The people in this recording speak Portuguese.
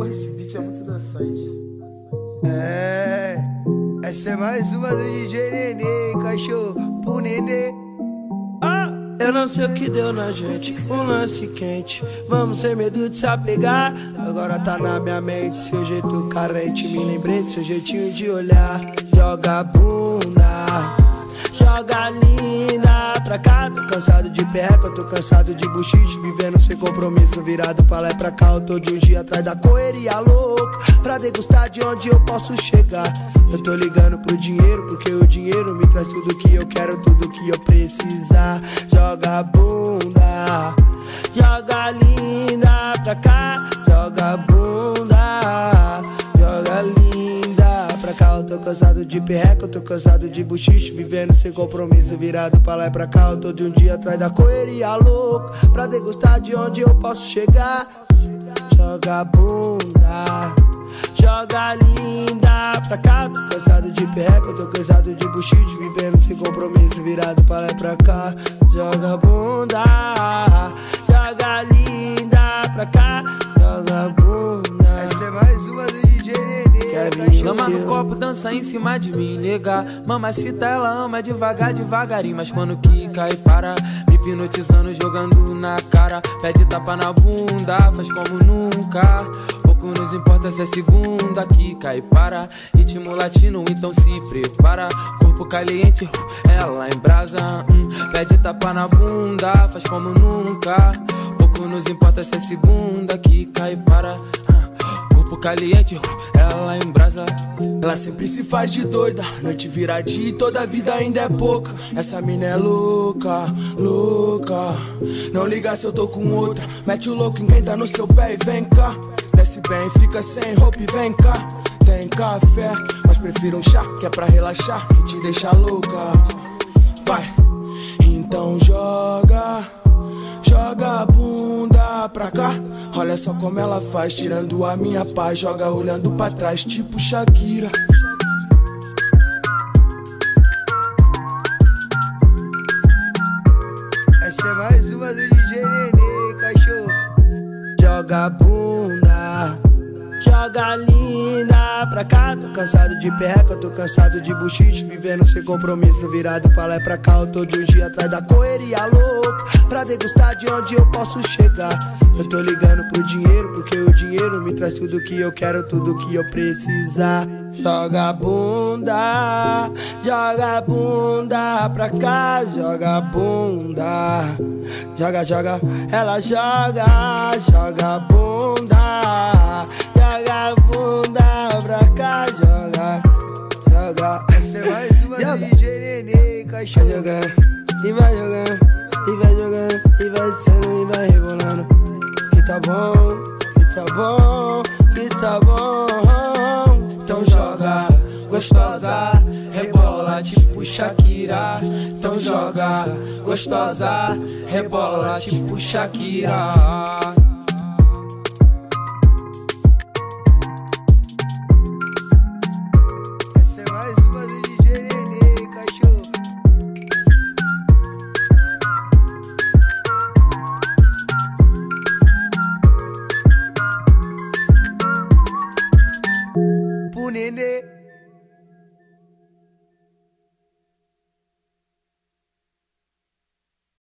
Porra, esse beat é muito dançante. Essa é mais uma do DJ Nenê, cachorro pro Nenê. Eu não sei o que deu na gente, um lance quente. Vamos sem medo de se apegar. Agora tá na minha mente seu jeito carente. Me lembrei do seu jeitinho de olhar. Joga a bunda, joga linda pra cá. Tô cansado de perreca, eu tô cansado de buchiche. Vivendo sem compromisso, virado pra lá e pra cá. Eu tô de um dia atrás da correria louca, pra degustar de onde eu posso chegar. Eu tô ligando pro dinheiro, porque o dinheiro me traz tudo que eu quero, tudo que eu precisar. Joga a bunda, joga linda pra cá. Joga a bunda, joga linda pra cá. Eu tô cansado de perreca, eu tô cansado de buchiche. Vivendo sem compromisso, virado pra lá e pra cá. Eu tô de um dia atrás da correria louca, pra degustar de onde eu posso chegar. Joga a bunda, joga linda pra cá. Tô cansado de perreca, eu tô cansado de buchiche. Vivendo sem compromisso, virado pra lá e pra cá. Joga a bunda, joga linda pra cá. Joga a bunda. Essa é mais uma do DJ Nenê. Lama no copo, dança em cima de mim, nega. Mamacita, ela ama devagar, devagarinho. Mas quando quica e para, me hipnotizando, jogando na cara. Pede tapa na bunda, faz como nunca. Pouco nos importa se é segunda, quica e para. Ritmo latino, então se prepara. Corpo caliente, ela em brasa. Pede tapa na bunda, faz como nunca. Pouco nos importa se é segunda, quica e para. Corpo caliente, ela em brasa. Ela sempre se faz de doida, noite vira dia e toda a vida ainda é pouca. Essa mina é louca, louca. Não liga se eu tô com outra. Mete o louco em quem tá no seu pé e vem cá. Desce bem, fica sem roupa e vem cá. Tem café, mas prefiro um chá, que é pra relaxar e te deixar louca. Vai, então joga, joga a bunda pra cá. Olha só como ela faz, tirando a minha paz. Joga olhando pra trás, tipo Shakira. Essa é mais uma do DJ Nenê, cachorro. Joga a bunda, joga linda pra cá. Tô cansado de perreca, tô cansado de buchiche. Vivendo sem compromisso, virado pra lá e pra cá. Eu tô de um dia atrás da correria louca, pra degustar de onde eu posso chegar. Eu tô ligando pro dinheiro, porque o dinheiro me traz tudo que eu quero, tudo que eu precisar. Joga a bunda, joga a bunda pra cá. Joga a bunda, joga, joga, ela joga. Joga a bunda, joga a bunda pra cá. Joga, joga. Essa é mais uma do DJ Nenê, cachorro. Vai jogando, e vai jogando, e vai jogando, e vai sendo, e vai rebolando. Que tá bom, que tá bom, que tá bom. Então joga, gostosa, rebola tipo Shakira. Então joga, gostosa, rebola tipo Shakira.